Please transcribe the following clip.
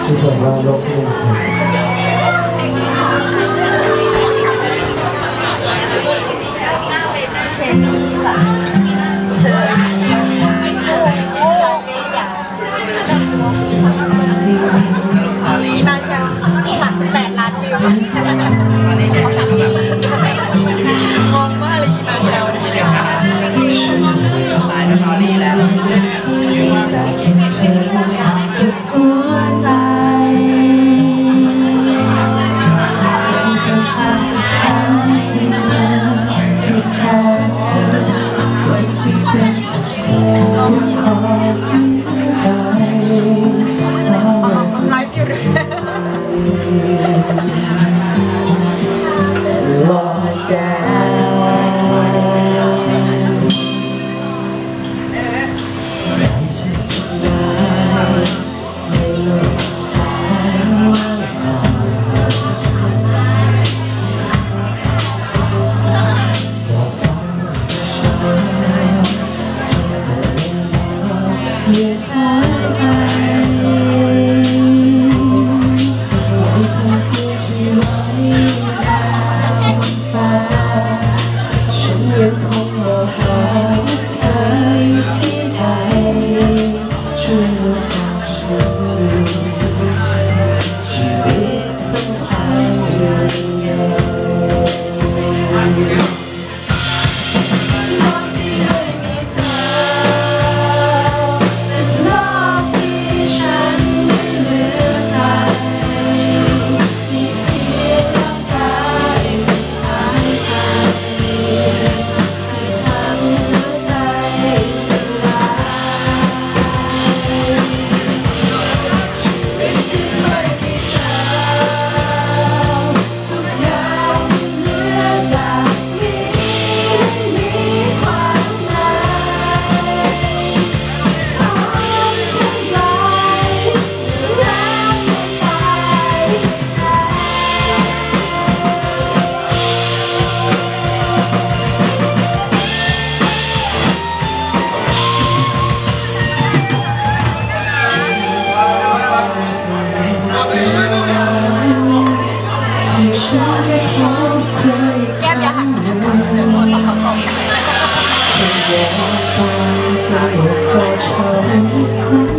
ทุกคนว่าโลกที่เป็นจริงเพลงนี้ค่ะเธอมาเชียว38 ล้านวิวงงมากเลยมาเชียวเนี่ยตายแล้วตอนนี้แล้วแต่แค่เธอสุดหัวใจยังจะพาสุดท้ายให้เธอที่เธอวันที่เป็นเธอเสียขอสิ้นใจไลฟ์อยู่เลยรอแกแก้มอย่าหันโทรศัพท์เขาตกอยากไปก็ชอบ